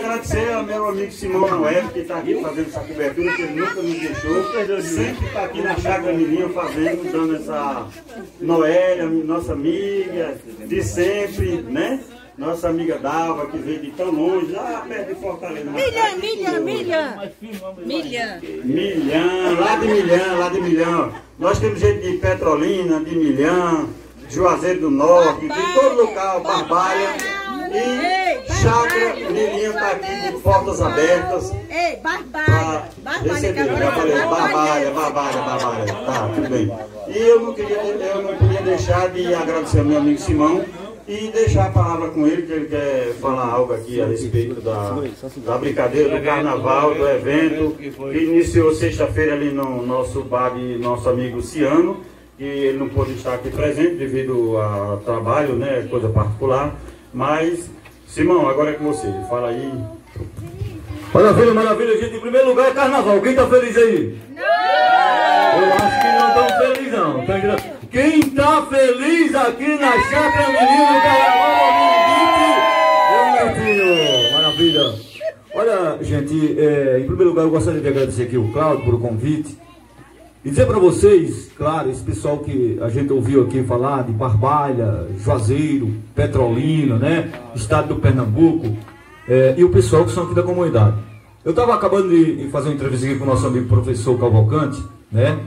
agradecer ao meu amigo Simão Noel, que está aqui fazendo essa cobertura, que ele nunca nos deixou. Sempre está aqui na Chácara Mirinha fazendo, dando essa Noélia, nossa amiga, de sempre, né? Nossa amiga Dalva, que veio de tão longe, lá perto de Fortaleza. Lá de Milhão. Nós temos gente de Petrolina, de Milhão, Juazeiro do Norte, de todo local, Barbalha. E Chácara Mirinha está aqui de portas abertas. Ei, Barbalha. Barbalha. Tá, tudo bem. E eu não queria deixar de agradecer ao meu amigo Simão e deixar a palavra com ele, que ele quer falar algo aqui a respeito da brincadeira, do carnaval, do evento, que iniciou sexta-feira ali no nosso bar de nosso amigo Ciano, e ele não pôde estar aqui presente devido a trabalho, né, coisa particular. Mas, Simão, agora é com você, fala aí. Maravilha, gente. Em primeiro lugar é carnaval. Quem tá feliz aí? Não! Eu acho que não tão feliz, não. Quem tá feliz aqui na Chácara Mirinha do Carnaval 2020? Maravilha. Olha, gente, em primeiro lugar eu gostaria de agradecer aqui o Cláudio por o convite. E dizer para vocês, claro, esse pessoal que a gente ouviu aqui falar de Barbalha, Juazeiro, Petrolina, né? Estado do Pernambuco, e o pessoal que são aqui da comunidade. Eu estava acabando de fazer uma entrevista aqui com o nosso amigo professor Cavalcante, né?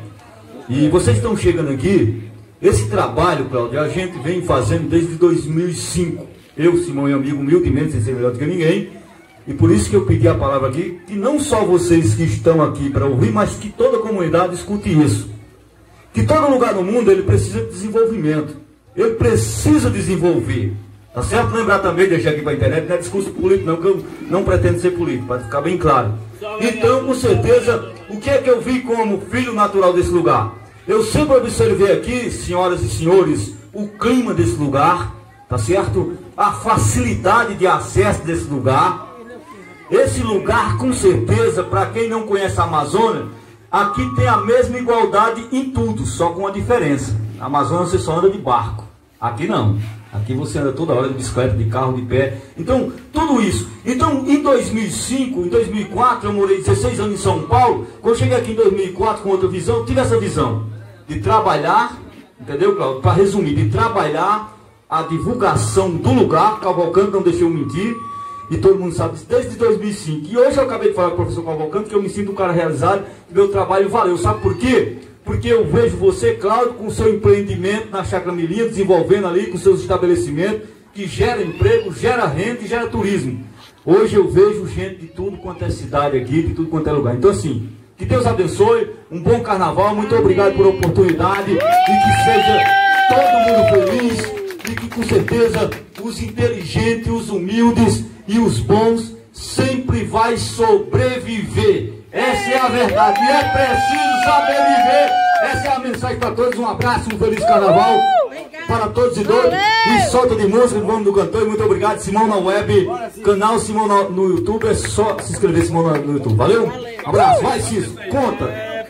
E vocês estão chegando aqui, esse trabalho, Cláudio, a gente vem fazendo desde 2005. Eu, Simão e amigo, humildemente, sem ser melhor do que ninguém. E por isso que eu pedi a palavra aqui, que não só vocês que estão aqui para ouvir, mas que toda a comunidade escute isso. Que todo lugar no mundo ele precisa de desenvolvimento. Ele precisa desenvolver. Tá certo? Lembrar também, deixar aqui para a internet, não é discurso político não, que eu não pretendo ser político, para ficar bem claro. Então, com certeza, o que é que eu vi como filho natural desse lugar? Eu sempre observei aqui, senhoras e senhores, o clima desse lugar, tá certo? A facilidade de acesso desse lugar. Esse lugar, com certeza, para quem não conhece a Amazônia, aqui tem a mesma igualdade em tudo, só com uma diferença. Na Amazônia você só anda de barco, aqui não. Aqui você anda toda hora de bicicleta, de carro, de pé. Então, tudo isso. Então, em 2005, em 2004, eu morei 16 anos em São Paulo. Quando eu cheguei aqui em 2004 com outra visão, eu tive essa visão de trabalhar, entendeu, Cláudio? Para resumir, de trabalhar a divulgação do lugar. Cavalcante não deixou eu mentir. E todo mundo sabe disso desde 2005. E hoje eu acabei de falar com o professor Cavalcante que eu me sinto um cara realizado, que meu trabalho valeu. Sabe por quê? Porque eu vejo você, Cláudio, com o seu empreendimento na Chácara Mirinha, desenvolvendo ali com seus estabelecimentos, que gera emprego, gera renda e gera turismo. Hoje eu vejo gente de tudo quanto é cidade aqui, de tudo quanto é lugar. Então assim, que Deus abençoe, um bom carnaval, muito obrigado por a oportunidade, e que seja todo mundo feliz, e que com certeza os inteligentes, os humildes e os bons sempre vai sobreviver. Essa é a verdade. E é preciso saber viver. Essa é a mensagem para todos. Um abraço, um feliz carnaval para todos e todas. E solta de música, vamos do cantor. E muito obrigado, Simão na web. Canal Simão no YouTube. É só se inscrever, Simão no YouTube. Valeu? Abraço. Vai, Cício. Conta.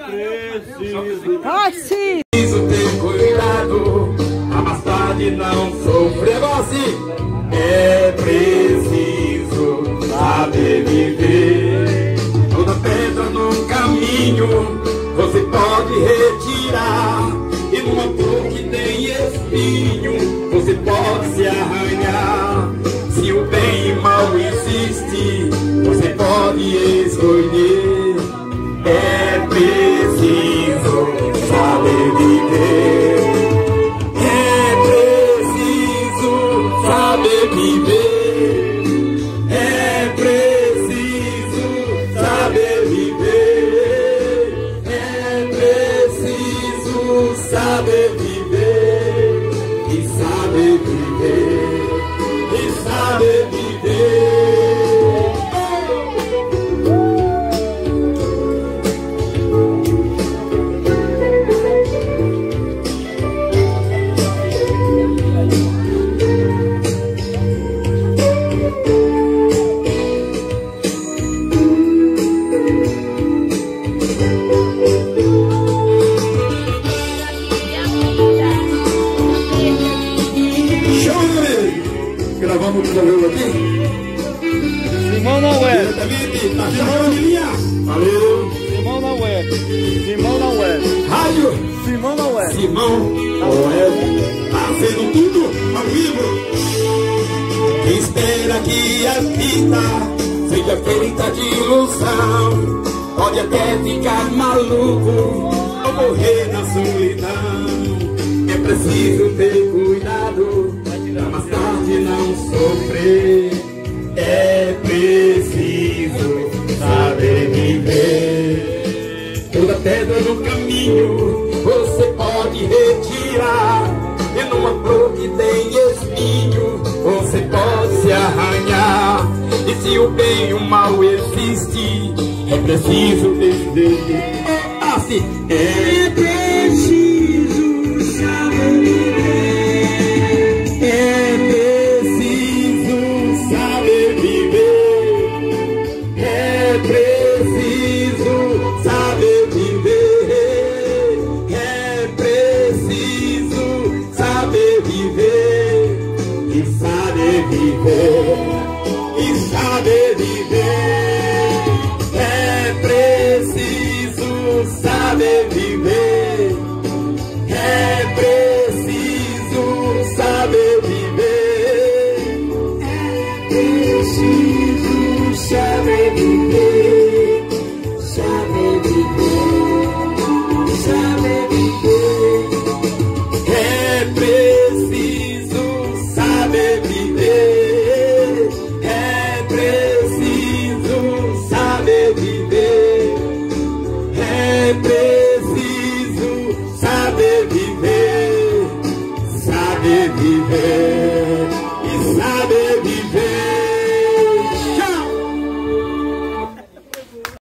Preciso ter cuidado, a bastante não sofrer assim. É preciso saber viver. Toda pedra no caminho você pode retirar, e numa flor que tem espinho você pode se arranhar. Se o bem e o mal existe, você pode escolher. É preciso saber viver. É preciso saber viver. É preciso saber viver. É preciso saber viver. E saber viver. E saber viver. Simão na web. Valeu. Simão na web. Simão na web. Rádio Simão na web. Simão na web. Fazendo tudo ao vivo. Quem espera que a vida seja feita de ilusão pode até ficar maluco ou morrer na solidão. É preciso ter cuidado pra mais tarde não sofrer. É preciso saber viver. Toda pedra no caminho você pode retirar. E numa flor que tem espinho você pode se arranhar. E se o bem e o mal existe, é preciso decidir. É assim.